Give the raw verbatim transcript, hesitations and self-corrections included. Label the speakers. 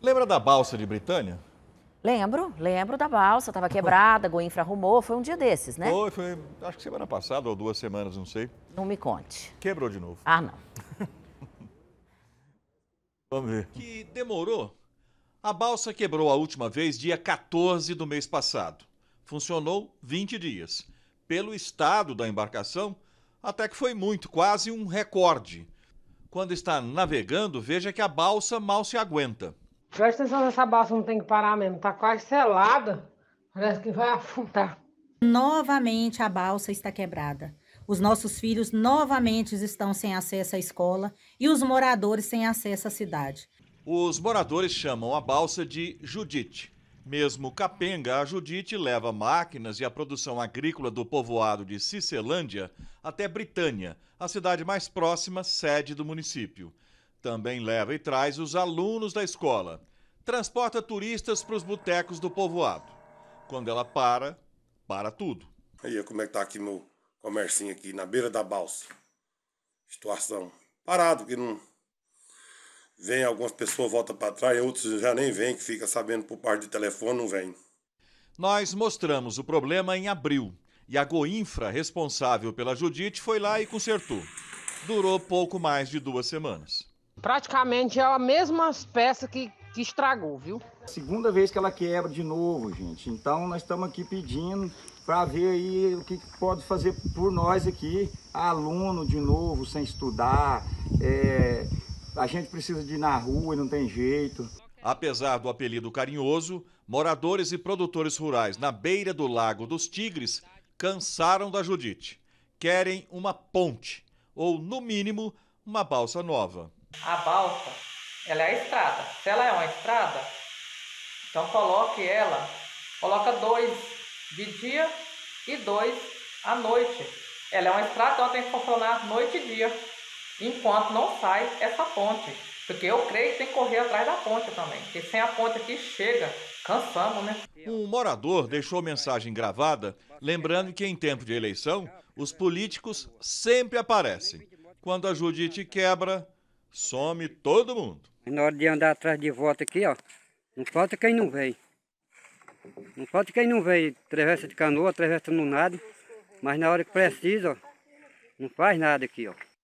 Speaker 1: Lembra da balsa de Britânia?
Speaker 2: Lembro, lembro da balsa, estava quebrada, a Goinfra arrumou, foi um dia desses, né?
Speaker 1: Foi, foi, acho que semana passada ou duas semanas, não sei.
Speaker 2: Não me conte.
Speaker 1: Quebrou de novo.
Speaker 2: Ah, não.
Speaker 1: Vamos ver.
Speaker 3: Que demorou. A balsa quebrou a última vez dia quatorze do mês passado. Funcionou vinte dias. Pelo estado da embarcação, até que foi muito, quase um recorde. Quando está navegando, veja que a balsa mal se aguenta.
Speaker 4: Presta atenção nessa balsa, não tem que parar mesmo. Tá quase selada. Parece que vai afundar.
Speaker 5: Novamente a balsa está quebrada. Os nossos filhos novamente estão sem acesso à escola e os moradores sem acesso à cidade.
Speaker 3: Os moradores chamam a balsa de Judite. Mesmo capenga, a Judite leva máquinas e a produção agrícola do povoado de Cicelândia até Britânia, a cidade mais próxima, sede do município. Também leva e traz os alunos da escola. Transporta turistas para os botecos do povoado. Quando ela para, para tudo.
Speaker 6: Aí, como é que tá aqui meu comércio aqui, na beira da balsa. Situação. Parado, que não... Vem algumas pessoas, voltam para trás, outros já nem vêm, que fica sabendo por parte de telefone, não vem.
Speaker 3: Nós mostramos o problema em abril e a Goinfra, responsável pela Judite, foi lá e consertou. Durou pouco mais de duas semanas.
Speaker 4: Praticamente é a mesma peça que, que estragou, viu?
Speaker 7: Segunda vez que ela quebra de novo, gente. Então nós estamos aqui pedindo para ver aí o que pode fazer por nós aqui. Aluno de novo, sem estudar, é... a gente precisa de ir na rua e não tem jeito.
Speaker 3: Apesar do apelido carinhoso, moradores e produtores rurais na beira do Lago dos Tigres cansaram da Judite. Querem uma ponte, ou, no mínimo, uma balsa nova.
Speaker 8: A balsa, ela é a estrada. Se ela é uma estrada, então coloque ela, coloca dois de dia e dois à noite. Ela é uma estrada, então ela tem que funcionar noite e dia, enquanto não sai essa ponte. Porque eu creio que tem que correr atrás da ponte também, porque sem a ponte aqui chega, cansamos, né?
Speaker 3: Um morador deixou mensagem gravada, lembrando que em tempo de eleição, os políticos sempre aparecem. Quando a Judite quebra, some todo mundo.
Speaker 9: Na hora de andar atrás de voto aqui, ó, não falta quem não vem. Não falta quem não vem, atravessa de canoa, atravessa no nada, mas na hora que precisa, ó, não faz nada aqui, ó.